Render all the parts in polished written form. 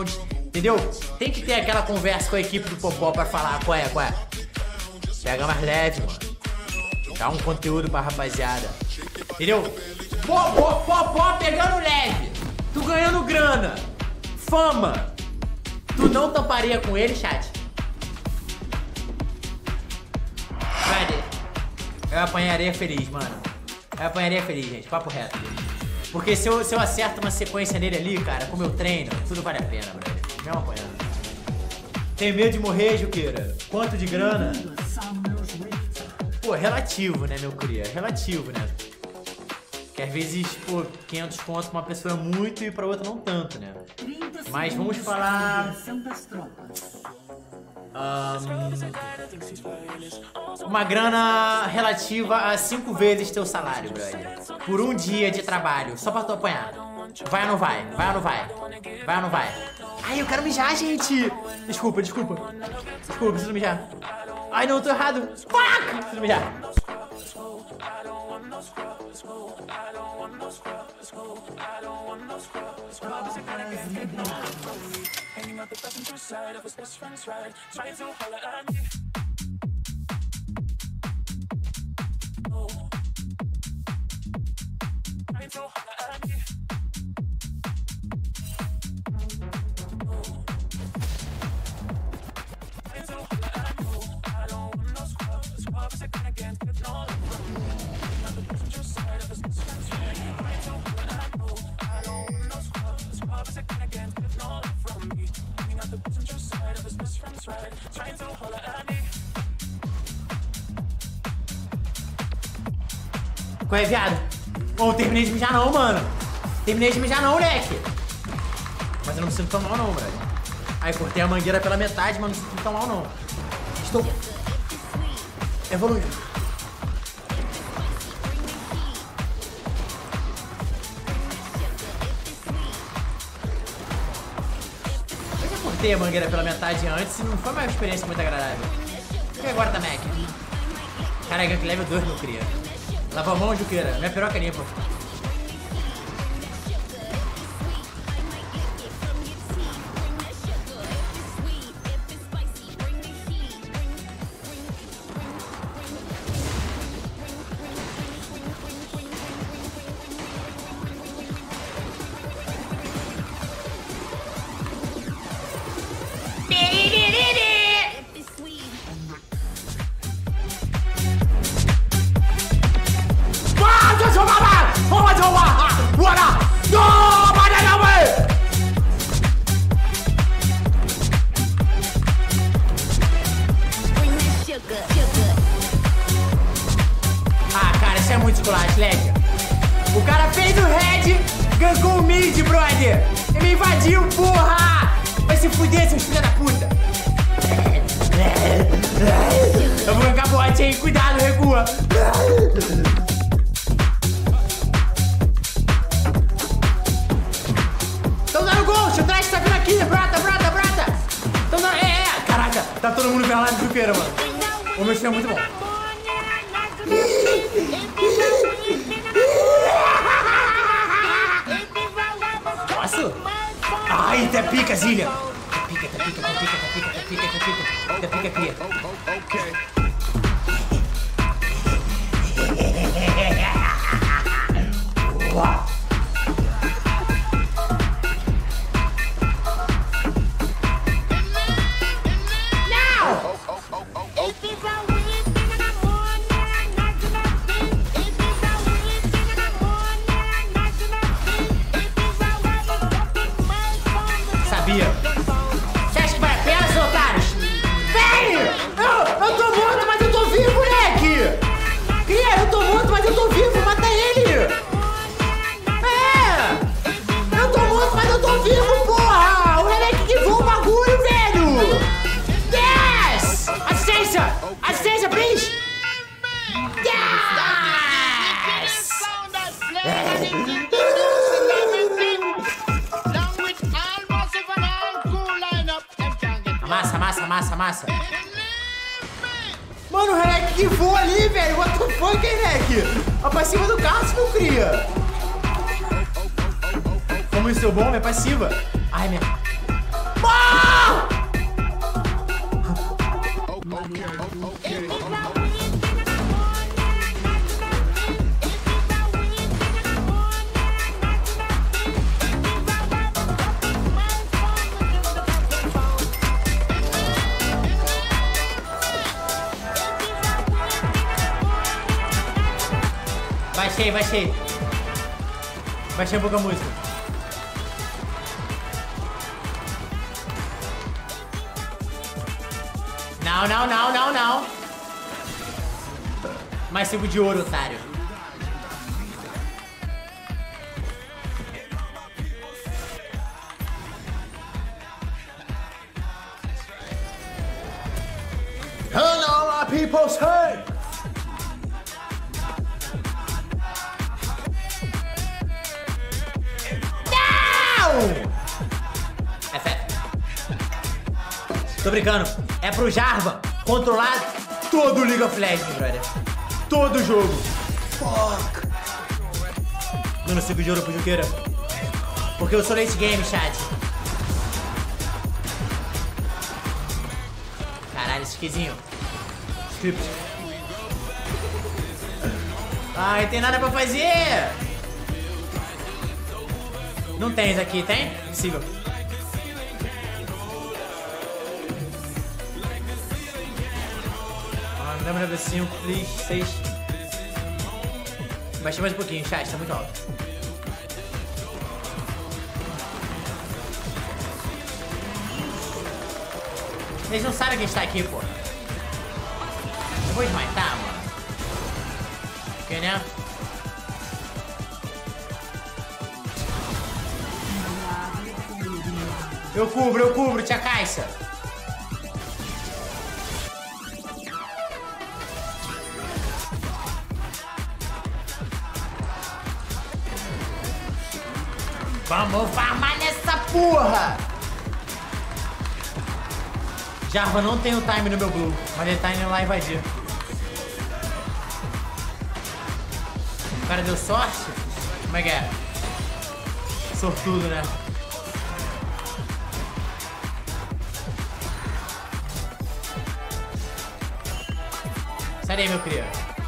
rounds, entendeu? Tem que ter aquela conversa com a equipe do Popó pra falar qual é. Pega mais leve, mano. Dá um conteúdo pra rapaziada. Entendeu? Popó pegando leve. Tu ganhando grana. Fama. Tu não tamparia com ele, chat? Brother, eu apanharia feliz, mano. Eu apanharia feliz, gente. Papo reto. Porque se eu acerto uma sequência nele ali, cara, como eu treino, tudo vale a pena, brother. Mesmo apanhando. Tem medo de morrer, Juqueira? Quanto de grana? Pô, relativo, né, meu cria? Relativo, né? Que às vezes, pô, 500 conto pra uma pessoa é muito e pra outra não tanto, né? Mas vamos falar... uma grana relativa a 5 vezes teu salário, brother. Por um dia de trabalho, só pra tu apanhar. Vai ou não vai? Vai ou não vai? Vai ou não vai? Ai, eu quero mijar, gente! Desculpa. Desculpa, preciso mijar. Ai, não, tô errado. Fuck! Preciso mijar. Qual é, viado? Ô, não terminei de mijar não, mano. Terminei de mijar não, moleque. Mas eu não me sinto tão mal não, brother. Aí, cortei a mangueira pela metade, mas não me sinto tão mal não. Estou evoluindo. Eu já cortei a mangueira pela metade antes e não foi uma experiência muito agradável. E agora tá Mac? Caraca, que level 2 não cria. Lava a mão, Juqueira. Minha piroca limpa. Ah, cara, isso é muito esculacho, leque. O cara fez o red, gankou o mid, brother. Ele me invadiu, porra! Vai se fuder, seus filha da puta. Eu vou gankar bot, hein? Cuidado, recua. Tão dando gol, o trash tá vindo aqui, brota. Tão dando... Caraca, tá todo mundo pela live do Juqueira, mano. O meu stream é muito bom. Posso? Ai, até pica, Zília. Até pica, cria. Sabia. Você acha que vai a pena, seus otários? Vem! Eu tô morto, mas eu tô vivo, moleque! Cria, eu tô morto, mas eu tô vivo, mata ele! Eu tô morto, mas eu tô vivo, porra! O moleque que voa o bagulho, velho! Yes! Assistência, please! Yes! Massa. Mano, o Renek que voa ali, velho. What the fuck, Renek? Vai pra cima do carro, se não cria. Como isso é bom, é passiva. Ai, minha... Baixei. Baixei um pouco a música. Não. Mais 5 de ouro, otário. Hello, my people say! É fé. Tô brincando. É pro Jarvan controlar todo o League of Legends, brother. Todo o jogo. Fuck. Dando 5 de ouro pro Juqueira. Porque eu sou late game, chat. Caralho, esse skizinho. Script. Ai, tem nada pra fazer. Não tem isso aqui, tem? Impossível. Lembra do 5, please, 6. Baixei mais um pouquinho, chat, tá muito alto. Eles não sabem quem está aqui, pô. Eu vou esmaitar, mano. Porque, né? Eu cubro, tia Caixa. Vamos farmar nessa porra! Jarvan não tem o time no meu blue, mas ele tá indo lá invadir. O cara deu sorte? Como é que é? Sortudo, né? Sai daí, meu cria.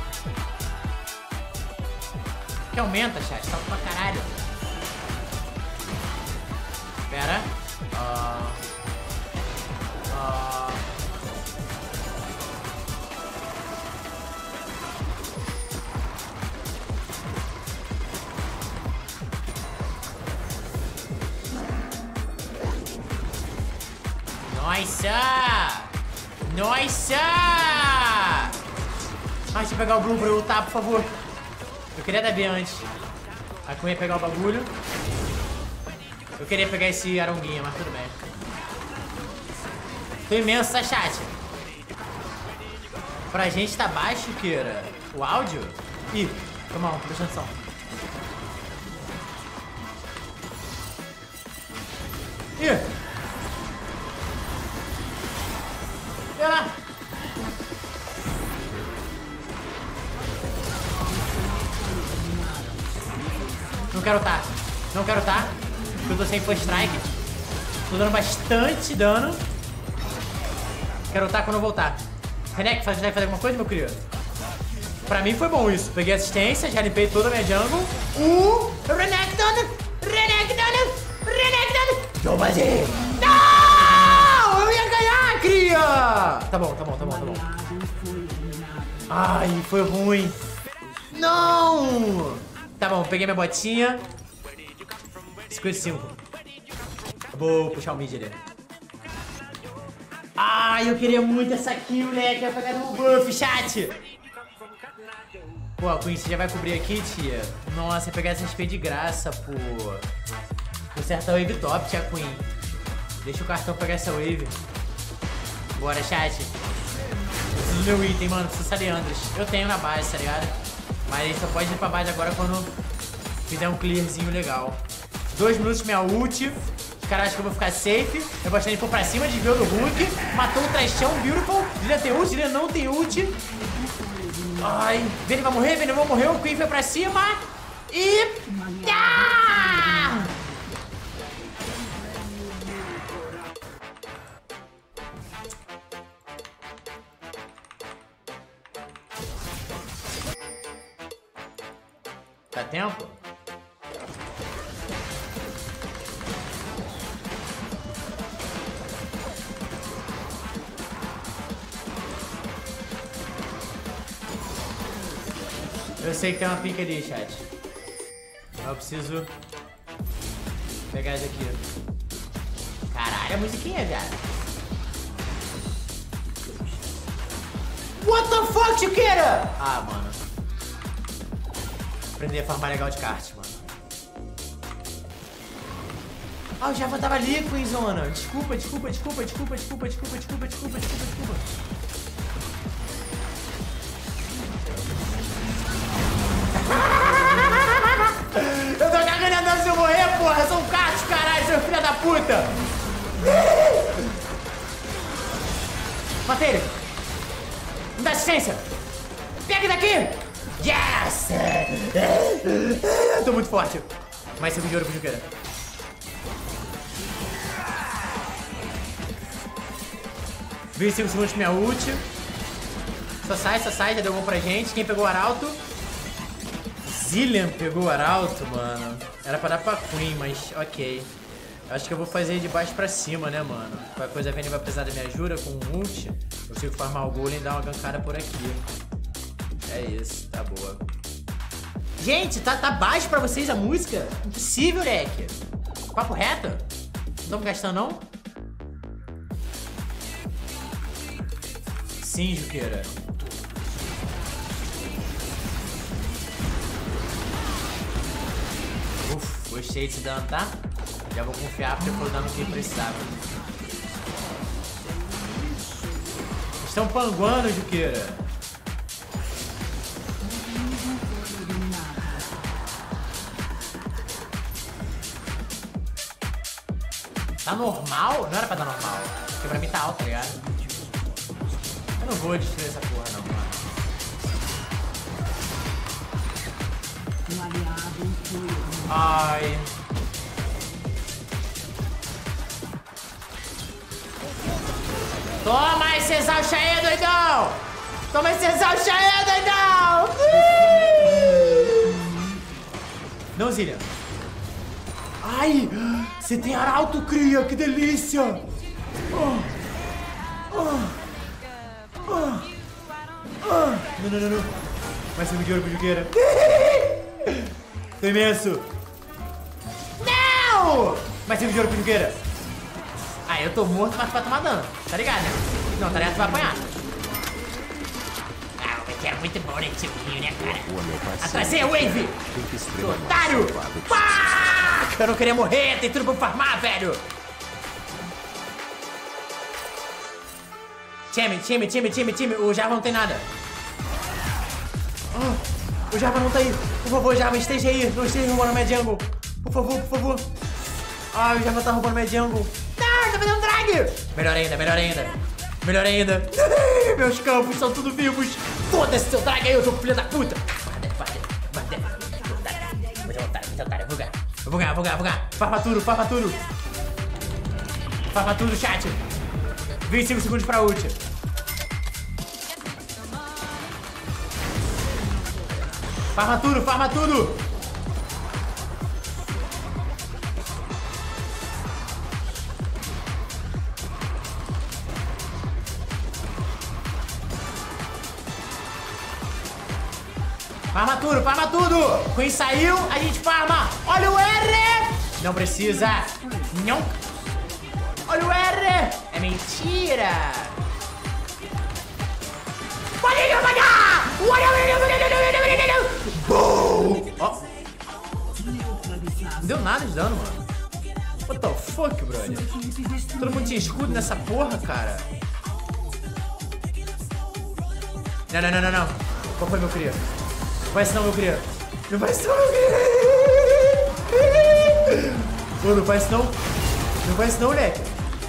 Que aumenta, chat. Tá pra caralho. Pera. Nossa! Ai, deixa eu pegar o blue pra eu lutar, por favor. Eu queria dar B antes. Aí eu ia pegar o bagulho. Eu queria pegar esse aronguinha, mas tudo bem. Tô imenso, tá, chat? Pra gente tá baixo, Kira. O áudio? Ih, toma um, presta atenção. Ih! Olha lá! Não quero tá. Porque eu tô sem first strike. Tô dando bastante dano. Quero tá quando eu voltar. Renek, vai fazer alguma coisa, meu querido? Pra mim foi bom isso. Peguei assistência, já limpei toda a minha jungle. Renekton! Toma-se! Não! Eu ia ganhar, cria! Tá bom. Ai, foi ruim. Não! Tá bom, peguei minha botinha. 55. Vou puxar o mid ali. Ai, eu queria muito essa kill, moleque. Eu ia pegar no buff, chat. Pô, a Queen, você já vai cobrir aqui, tia? Nossa, ia pegar essa XP de graça, pô. Conserta a wave top, tia Queen. Deixa o cartão pegar essa wave. Bora, chat. Preciso do meu item, mano. Preciso de Leandros. Eu tenho na base, tá ligado? Mas a gente só pode ir pra base agora quando fizer um clearzinho legal. 2 minutos minha ult. Os caras acham que eu vou ficar safe. Eu vou achar ele for pra cima, desviou do Hulk. Matou o trashão, beautiful. Ele tem ult, ele não tem ult. Ai, Vayne vai morrer, Vayne vai morrer. O Queen foi pra cima. E... Ah! Dá tempo? Eu sei que tem uma pica ali, chat. Mas eu preciso pegar isso aqui. Caralho, a musiquinha, viado. What the fuck, Chiqueira? Ah, mano. Aprender a farmar legal de kart, mano. Ah, o Java tava ali, Queenzona. Desculpa. Eu tô cagando andando se eu morrer, porra. Eu sou um kart, caralho, seu filho da puta. Matei ele. Me dá assistência. Pega daqui. Yes! Eu tô muito forte. Mais 5 de ouro pro Juqueira. Vi 5 segundos pra minha ult. Só sai, já deu bom pra gente. Quem pegou o Arauto? Zillian pegou o Arauto, mano. Era pra dar pra Queen, mas ok. Acho que eu vou fazer de baixo pra cima, né, mano? Qualquer coisa vem, ele vai precisar da minha ajuda com um ult. Eu consigo farmar o golem e dar uma gankada por aqui. É isso, tá boa. Gente, tá baixo pra vocês a música? Impossível, Leque. Papo reto? Não estamos gastando, não? Sim, Juqueira. Uf, gostei desse dano, tá? Já vou confiar porque foi o dano que precisava. Estão panguando, Juqueira. Tá normal? Não era pra dar normal. Porque pra mim tá alto, tá ligado? Eu não vou destruir essa porra, não, mano. Ai. Toma esse exausto aí, doidão! Toma esse exausto aí, doidão! Não, Zillian. Ai! Você tem arauto, cria! Que delícia! Não. Mais 5 de ouro pro Juqueira. Tô imenso. Não! Mais 5 de ouro pro Juqueira. Ah, eu tô morto, mas tu vai tomar dano. Tá ligado, né? Não, tá ligado? Tu vai apanhar. Ah, o que é muito bom nesse time, né, cara? Atrasei a wave! Otário! Pá! Eu não queria morrer, tem tudo pra farmar, velho! Time. O Java não tem nada. Oh, o Java não tá aí. Por favor, Java, esteja aí. Não esteja roubando minha jungle. Por favor. Ah, o Java tá roubando minha jungle. Não, tá fazendo drag. Melhor ainda. Meus campos são tudo vivos. Foda-se seu drag aí, eu sou filho da puta. Bate. Eu vou ganhar. Farma tudo. Farma tudo, chat. 25 segundos pra ult. Farma tudo. Farma tudo, farma tudo! Queen saiu, a gente farma! Olha o R! Não precisa! Não! Olha o R! É mentira! Boom! Ó! Não deu nada de dano, mano. What the fuck, brother? Todo mundo tinha escudo nessa porra, cara. Não. Qual foi, meu cria? Não vai não, meu cria. Não vai não, meu cria. Pô, não faz não. Não faz não, moleque.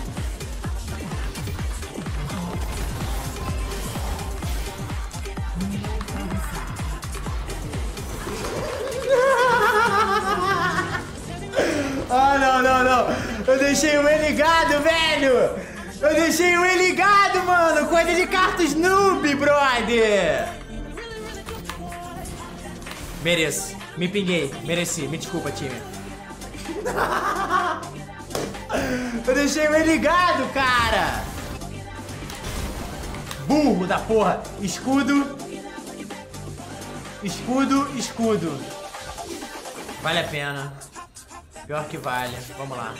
Ah, não. Eu deixei o E ligado, velho. Eu deixei o E ligado, mano. Coisa de cartas noob, brother. Mereço. Me pinguei. Mereci. Me desculpa, time. Eu deixei o E ligado, cara. Burro da porra. Escudo. Escudo, escudo. Vale a pena. Pior que vale. Vamos lá.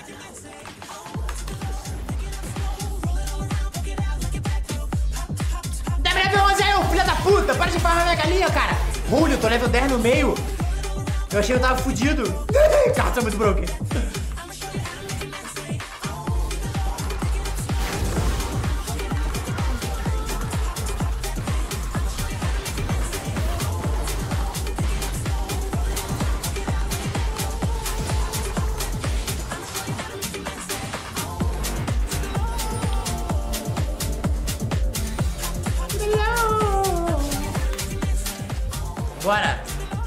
Dá level 11 aí, ô filho da puta! Para de farmar minha galinha, cara! Julio, eu tô level 10 no meio. Eu achei que eu tava fudido. Cara, tô muito broken. Bora!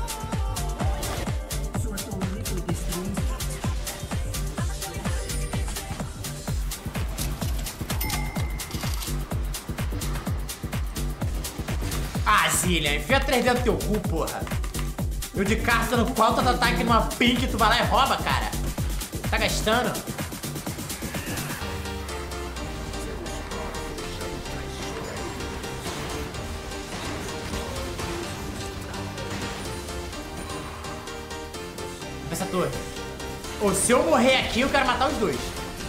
Ah, Zillian, enfia 3 dentro do teu cu, porra. Eu de carta no qual tu ataque numa pink, tu vai lá e rouba, cara. Tá gastando? Essa torre. Ou se eu morrer aqui, eu quero matar os dois.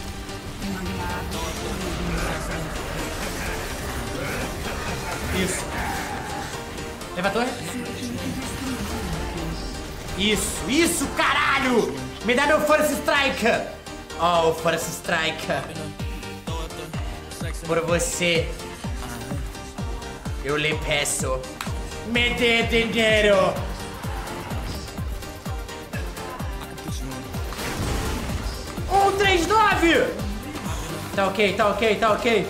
Isso. Leva a torre. Isso, caralho! Me dá meu Force Strike! Oh, Force Strike. Por você, eu lhe peço, me dê dinheiro. Um 3-9! Tá ok, tá ok, tá ok.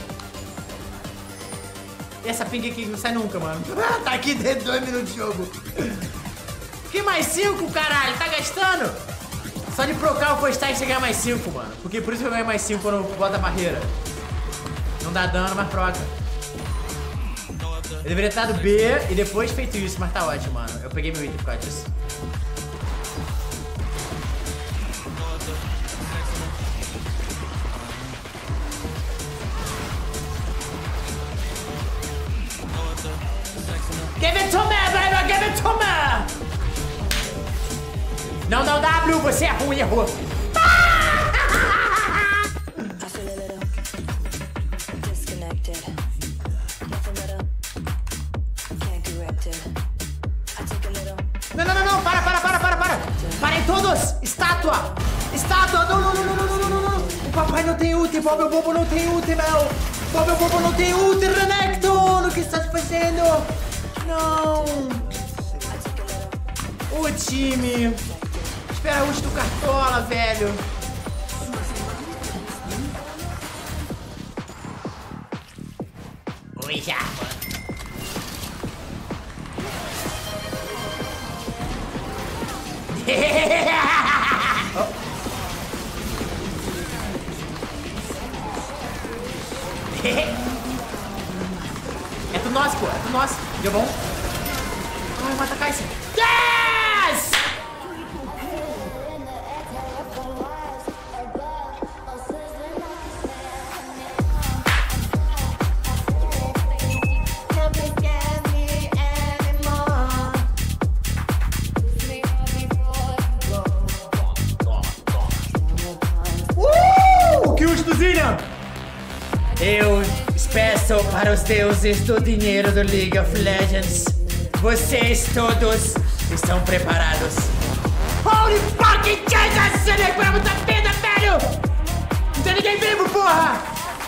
E essa ping aqui não sai nunca, mano. Tá aqui dentro de 2 minutos de jogo. Que mais 5, caralho? Tá gastando? Só de procar o first time você ganha mais 5, mano. Porque por isso que eu ganho mais 5 quando eu boto a barreira. Não dá dano, mas proca. Eu deveria ter dado B e depois feito isso, mas tá ótimo, mano. Eu peguei meu item por causa disso. Give it to me, baby! Give it to me! Não, não, W! Você é ruim, errou! Não, não, não, não! Para! Parem todos! Estátua! Estátua! Não, não, não, não, não, não, não, não! O papai não tem ult! Bob o Bobo não tem ult, meu! Bob o Bobo não tem ult, Renekton! O que estás fazendo? Não! O time! Espera a ult do Cartola, velho! Oi, já! É tudo nosso, pô! É tudo nosso! Deu bom? Ai, mata a Kai'Sa! Yes! Que ult do Zillian! Eu peço para os deuses do dinheiro do League of Legends. Vocês todos estão preparados? Holy fucking Jesus! Você nem foi muita pena, velho! Não tem ninguém vivo, porra!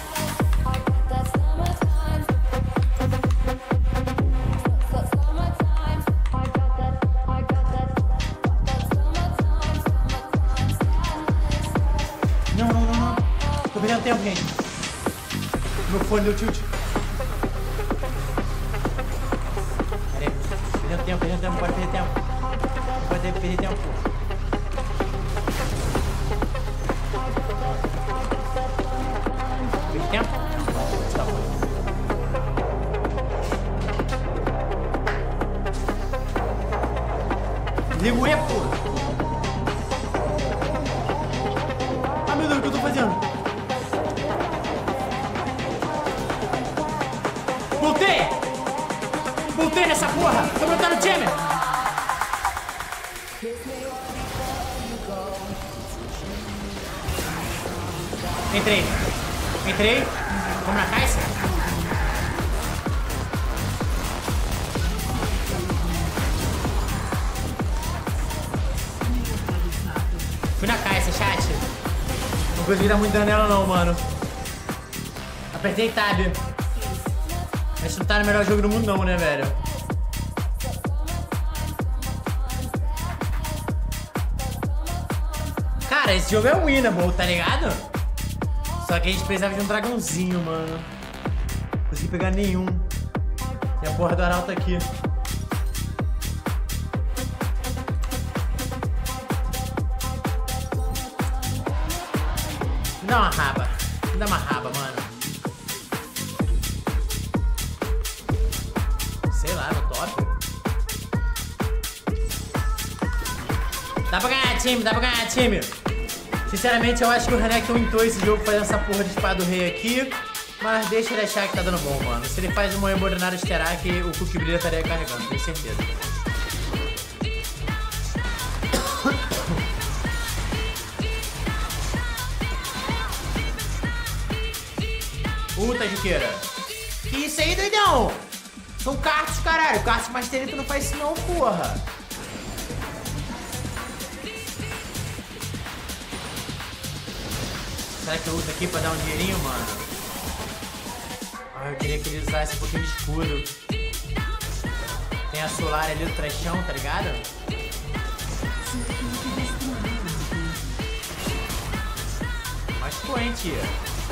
Não, não, não, não. Tô perdendo tempo, gente. Meu fone deu tilt. Perdendo tempo, pode perder tempo. Pode perder tempo. Perdi tempo? Tá bom. Liga o E, porra. Ah, meu Deus, o que eu tô fazendo? Voltei! Voltei nessa porra! Tô botando o time! Entrei. Entrei. Vamos na caixa? Fui na caixa, chat. Não consegui dar muito dano nela não, mano. Apertei tab. Mas não tá no melhor jogo do mundo não, né, velho? Cara, esse jogo é winnable, tá ligado? Só que a gente precisava de um dragãozinho, mano. Não consegui pegar nenhum. E a porra do arauto aqui. Me dá uma raba. Me dá uma raba, mano. Sei lá, no top. Dá pra ganhar time, dá pra ganhar time. Sinceramente, eu acho que o Renekton intou esse jogo fazendo essa porra de espada do rei aqui. Mas deixa ele achar que tá dando bom, mano. Se ele faz uma Emordinário Sterak, o Cookie Brilha estaria carregando, tenho certeza. Puta, Juqueira. Que isso aí, doidão? São cartas, caralho. Cartas Masterito não faz isso não, porra. Será que eu uso aqui pra dar um dinheirinho, mano? Ah, eu queria que ele usasse um pouquinho de escudo. Tem a Solar ali do trechão, tá ligado? Mas foi, hein, tia?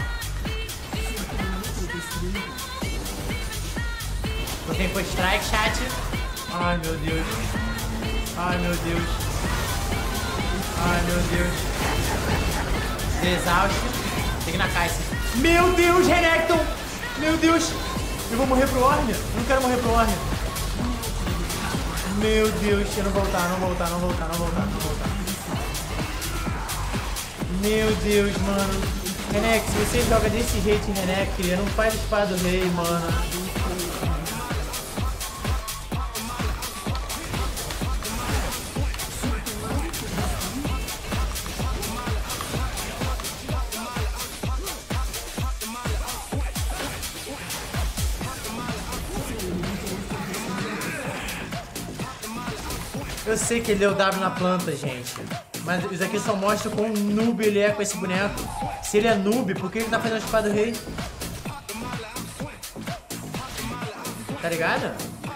Tô tempo strike, chat. Ai, meu Deus. Ai, meu Deus. Ai, meu Deus. Exausto. Tem que ir na caixa. Meu Deus, Renekton! Meu Deus! Eu vou morrer pro Ornn? Eu não quero morrer pro Ornn. Meu Deus, eu não voltar, não voltar, não voltar, não voltar, não voltar. Meu Deus, mano. Renek, se você joga desse jeito, Renek, não faz espada do rei, mano. Eu sei que ele deu W na planta, gente. Mas isso aqui só mostra quão noob ele é com esse boneco. Se ele é noob, por que ele tá fazendo a espada do rei? Tá ligado?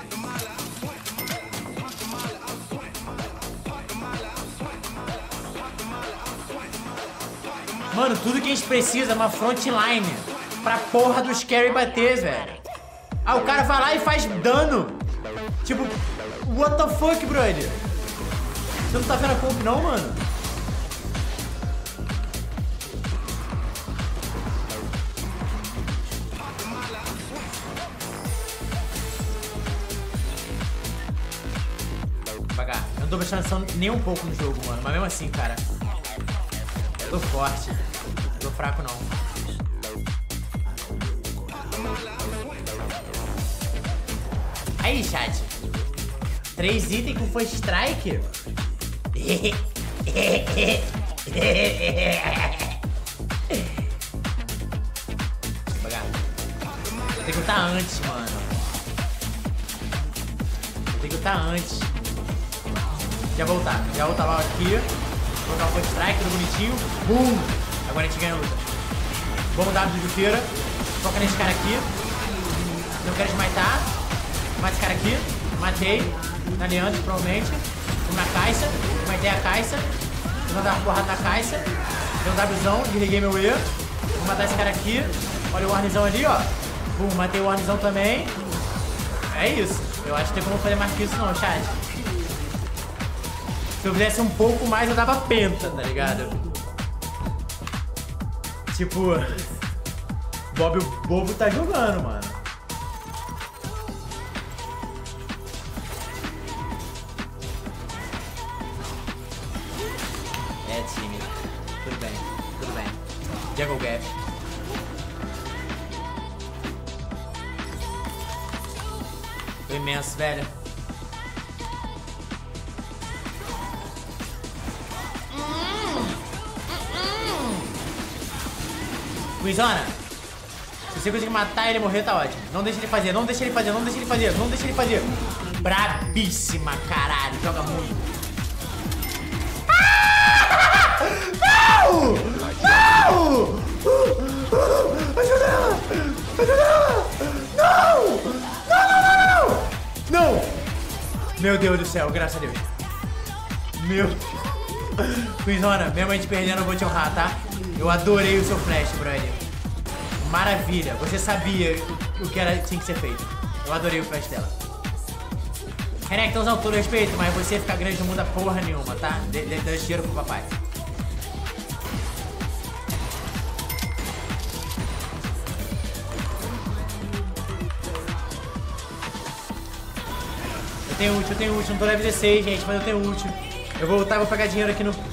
Mano, tudo que a gente precisa é uma frontline pra porra dos carry bater, velho. Ah, o cara vai lá e faz dano. Tipo, what the fuck, brother? Você não tá vendo a comp não, mano? Devagar. Eu não tô prestando atenção nem um pouco no jogo, mano. Mas mesmo assim, cara. Eu tô forte. Eu tô fraco, não. Aí, chat. 3 itens com First Strike? Devagar. Tem que lutar antes, mano. Tem que lutar antes. Já voltar logo aqui. Vou colocar o First Strike, tudo bonitinho. Bum! Agora a gente ganha a luta. Vamos dar de Juqueira. Foca nesse cara aqui. Não quero smitar. Mata esse cara aqui. Matei. Na Leandro, provavelmente. Vamos na caixa. Matei a caixa. Vou dar uma porrada na caixa. Dei um Wzão. Desliguei meu E. Vou matar esse cara aqui. Olha o Ornnzão ali, ó. Bum, matei o Ornnzão também. É isso. Eu acho que tem como fazer mais que isso não, chat. Se eu fizesse um pouco mais, eu dava penta, tá ligado? Tipo... Bob o bobo tá jogando, mano. É, time. Tudo bem, tudo bem. Jungle Gap. Tô imenso, velho. Quizona, se você conseguir matar ele e morrer, tá ótimo. Não deixa ele fazer, não deixa ele fazer, não deixa ele fazer, não deixa ele fazer. Brabíssima, caralho. Joga muito. Não! Não! Ajuda ela! Ajuda ela! Não! Não, não, não, não! Não! Meu Deus do céu, graças a Deus. Meu Deus. Quizona, mesmo a gente perdendo, eu vou te honrar, tá? Eu adorei o seu flash, brother. Maravilha. Você sabia o que tinha que ser feito. Eu adorei o flash dela. Renektonzão, todo respeito, mas você ficar grande não muda porra nenhuma, tá? Dá dinheiro pro papai. Eu tenho ult, não tô level 16, gente, mas eu tenho ult. Eu vou voltar e vou pegar dinheiro aqui no... Nice,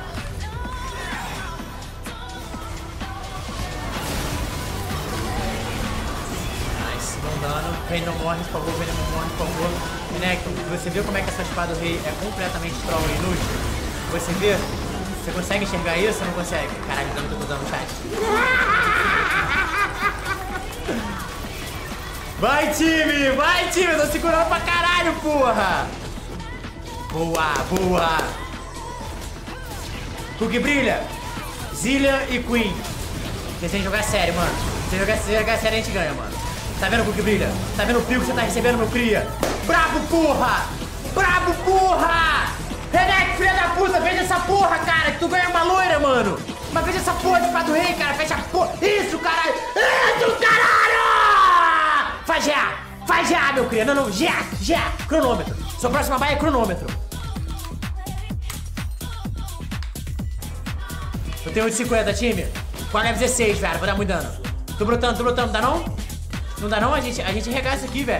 dão dano. Rei não morre, por favor, Rei não morre, por favor. Renekton, você viu como é que essa espada do rei é completamente troll e inútil? Você vê? Você consegue enxergar isso ou não consegue? Caralho, eu tô dando no chat. Vai, time! Vai, time! Eu tô segurando pra caralho, porra! Boa, boa! Hulk brilha! Zilean e Queen. Vocês têm que jogar sério, mano. Se você jogar sério, a gente ganha, mano. Tá vendo o Hulk brilha? Tá vendo o pio que você tá recebendo, meu cria? Brabo, porra! Brabo, porra! Renek, filha da puta, veja essa porra, cara! Que tu ganha uma loira, mano! Mas veja essa porra de Espada do Rei, cara! Fecha a porra! Isso, caralho! Isso, caralho! Faz já! Faz já, meu cria! Não, não, já! Já! Cronômetro! Sua próxima baia é cronômetro! Eu tenho 8,50, time. Qual é 16, velho? Vou dar muito dano. Tô brotando, não dá não? Não dá não? A gente regaça aqui, velho.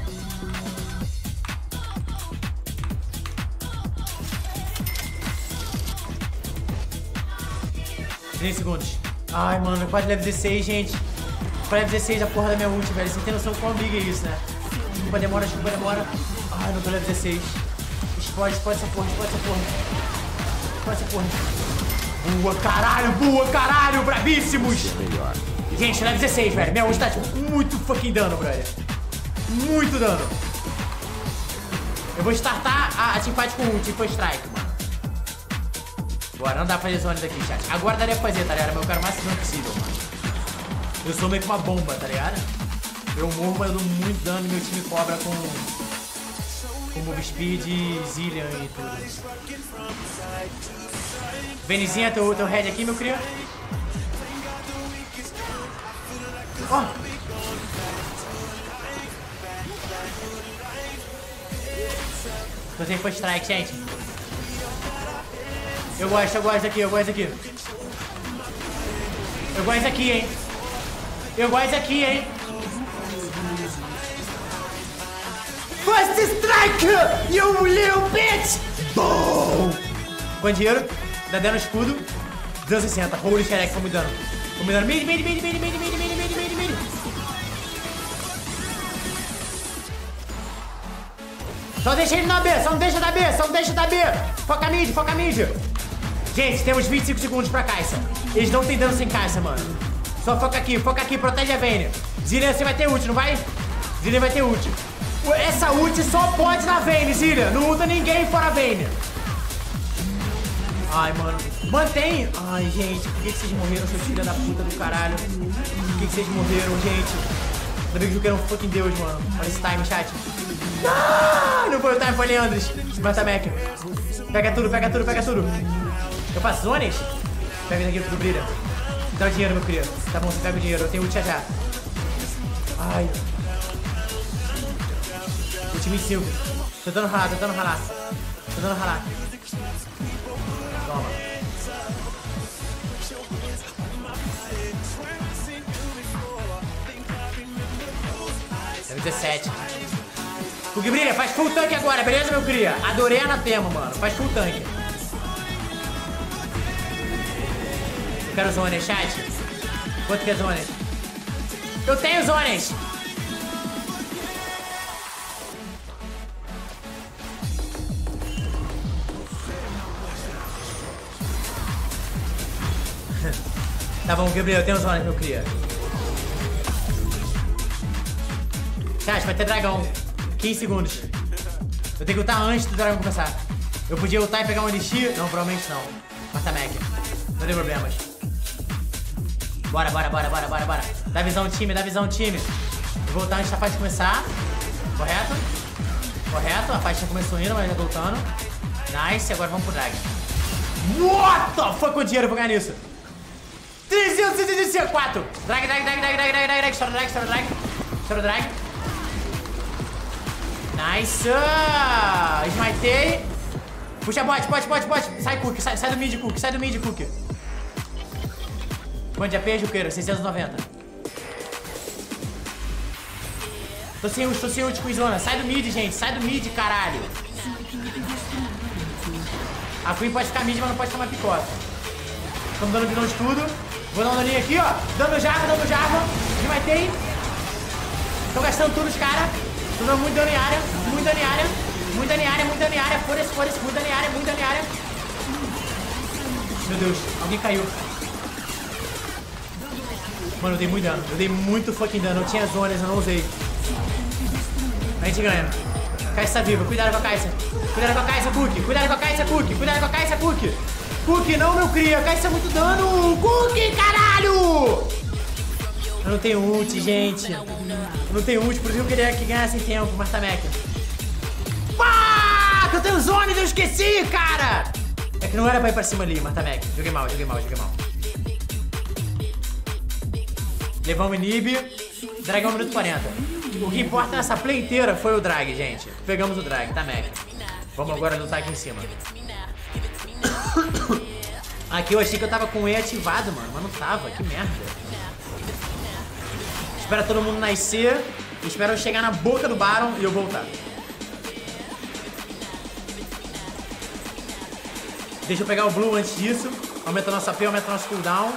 Segundos. Ai, mano, quase level 16, gente. Quase level 16 a porra da minha ult, velho. Você tem noção quão big é isso, né? Desculpa, demora. Ai, não tô level 16. Explode essa porra, Boa, caralho, bravíssimos. Gente, level 16, velho. Minha ult tá tipo muito fucking dano, brother. Muito dano. Eu vou startar a teamfight com ult e foi strike, mano. Bora, não dá pra fazer zones daqui, chat. Agora daria pra fazer, tá ligado? Mas eu quero o máximo possível, mano. Eu sou meio que uma bomba, tá ligado? Eu morro, mas eu dou muito dano e meu time cobra com Move Speed, Zilean e tudo. Venizinha, teu head aqui, meu cria. Ó! Tô sem first strike, gente. Eu gosto aqui. Eu gosto aqui, hein. First strike, you little bitch! Boom! Quanto dinheiro? Dá dano no escudo. 260. Holy shit, tá muito dano. Mid. Só deixa ele na B, só não deixa da B. Foca mid. Gente, temos 25 segundos pra Kai'Sa. Eles não tem dano sem Kai'Sa, mano. Só foca aqui, protege a Vayne. Zilean, você vai ter ult, não vai? Zilean vai ter ult. Essa ult só pode na Vayne, Zilean. Não usa ninguém fora a Vayne. Ai, mano. Mantém. Ai, gente, por que vocês morreram, seus filhos da puta do caralho? Por que vocês morreram, gente? Ainda bem que eu quero um fucking Deus, mano. Olha esse time, chat. Não foi o time, foi Leandros. Mata Mac. Pega tudo. Eu faço zones? Pega isso aqui, tudo brilha. Dá o dinheiro, meu querido. Tá bom, você pega o dinheiro. Eu tenho ult já. Ai. Ult em 5. Tô dando ralar. Toma. É 17. O que brilha, faz full tanque agora, beleza, meu cria? Adorei a Anatema, mano. Faz full tanque. Eu quero zonas, chat. Quanto que é zonas? Eu tenho zonas. Tá bom, Gabriel, eu tenho zona, meu cria. Chat, vai ter dragão. 15 segundos. Eu tenho que ultar antes do dragão começar. Eu podia ultar e pegar um elixir? Não, provavelmente não. Mas tá Mac. Não tem problemas. Bora. Dá visão, time, Eu vou ultar antes da faixa começar. Correto? A faixa já começou indo, mas já tô ultando. Nice, agora vamos pro drag. What the fuck, o dinheiro eu vou ganhar nisso. 304. Drag. Estoura drag. Nice. Smitei. Puxa bot. Sai, Cook. Sai do mid, Cook. Quanto de AP, Juqueira? 690. Tô sem ult com zona. Sai do mid, gente. Sai do mid, caralho. A Queen pode ficar mid, mas não pode tomar picota. Estamos dando vilão de tudo. Vou dar uma daninha aqui, ó. Dando jarva. Smitei. Tô gastando tudo os caras. Tô dando muito dano em área. Muito dano em área. Foda-se. Muito dano em área. Meu Deus, alguém caiu. Mano, eu dei muito dano. Eu dei muito fucking dano. Eu tinha zonas, eu não usei. A gente ganha. Kai'Sa tá viva. Cuidado com a Kai'Sa. Cook. Cuidado com a Kai'Sa, Cook. Cook, não, meu cria. Kai'Sa é muito dano. Cook, caralho! Eu não tenho ult, gente. Eu não tenho ult, por isso eu queria que ganhasse tempo, mas tá Mac. Fuck! Eu tenho zona e eu esqueci, cara! É que não era pra ir pra cima ali, mas tá Mac. Joguei mal. Levamos inib. Dragão 1 minuto 40. O que importa nessa play inteira foi o drag, gente. Pegamos o drag, tá Mac. Vamos agora lutar aqui em cima. Aqui eu achei que eu tava com o E ativado, mano. Mas não tava, que merda. Espera todo mundo nascer. Espera eu chegar na boca do Baron e eu voltar. Deixa eu pegar o Blue antes disso. Aumenta nosso AP, aumenta nosso cooldown.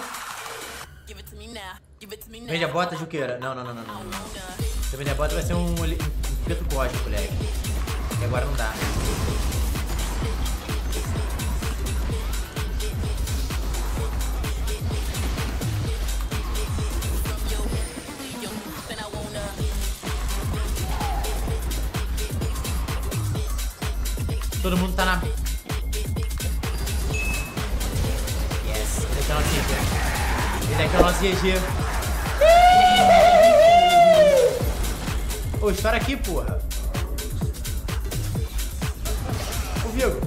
Vende a bota, Juqueira. Não. Se eu vender a bota vai ser um preto cósmico, moleque. E agora não dá. Todo mundo tá na... Yes, esse daqui é o nosso GG. Ô, estoura aqui, porra. Ô, Vigo.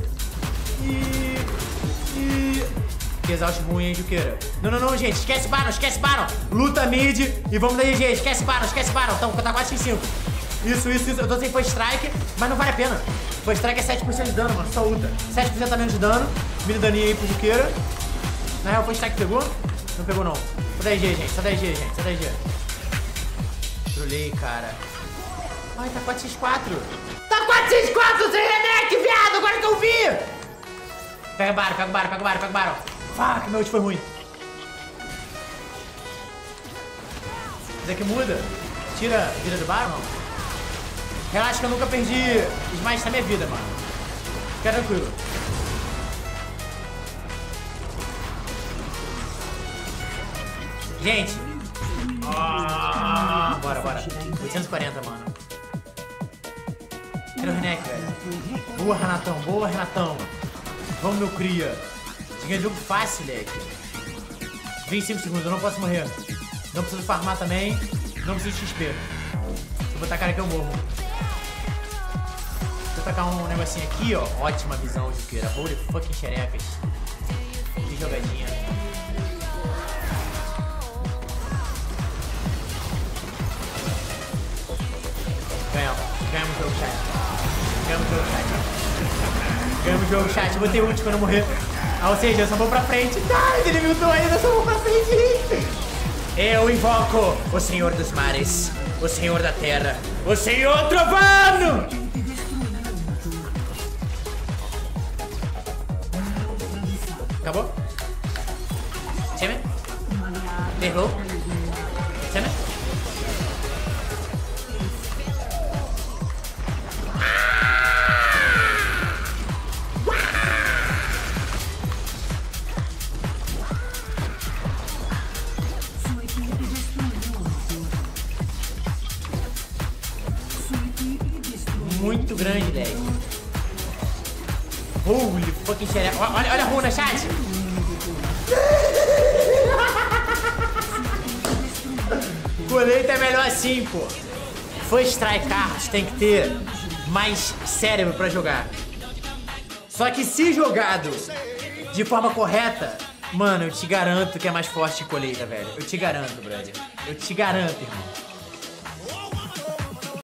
Que exausto ruim, hein, Juqueira. Não, gente. Esquece Baron. Luta mid e vamos da GG. Esquece Baron. Então, tá 4x5. Isso. Eu tô sem First Strike, mas não vale a pena. First Strike é 7% de dano, mano. Só ulta. 7% a menos de dano. Mini daninho aí pro Juqueira. Na real, First Strike pegou? Não pegou, não. Só 10G, gente. Só 10G. Trolei, cara. Ai, tá 4x4. Tá 4x4, sem Renek, viado. Agora que eu vi. Pega Baron. Fuck, meu ult foi ruim. Isso daqui muda. Tira do Baron, não. Relaxa que eu nunca perdi Smite na minha vida, mano. Fica tranquilo. Gente. Bora. 840, mano. Quero o Renek, velho. Boa, Renatão. Vamos, meu cria. Ganha jogo fácil, leque. 25 segundos, eu não posso morrer. Não preciso farmar também. Não preciso de XP. Se eu botar cara que eu morro. Deixa eu tacar um negocinho aqui, ó. Ótima visão, Juqueira. Holy fucking xerecas. Que jogadinha. Ganhamos o jogo, chat. Ganhamos o jogo, chat. Eu botei ult quando eu morrer. Ou seja, eu só vou pra frente. Ele me ultou ainda, eu só vou pra frente. Eu invoco o Senhor dos Mares, o Senhor da Terra, o Senhor Trovano! Acabou? Chame? Derrou? Chame? muito grande, lag. Holy fucking shit. Olha a runa, chat. Colheita é melhor assim, pô. First Strike Cards tem que ter mais cérebro pra jogar. Só que se jogado de forma correta, mano, eu te garanto que é mais forte que colheita, velho. Eu te garanto, brother. Eu te garanto, irmão.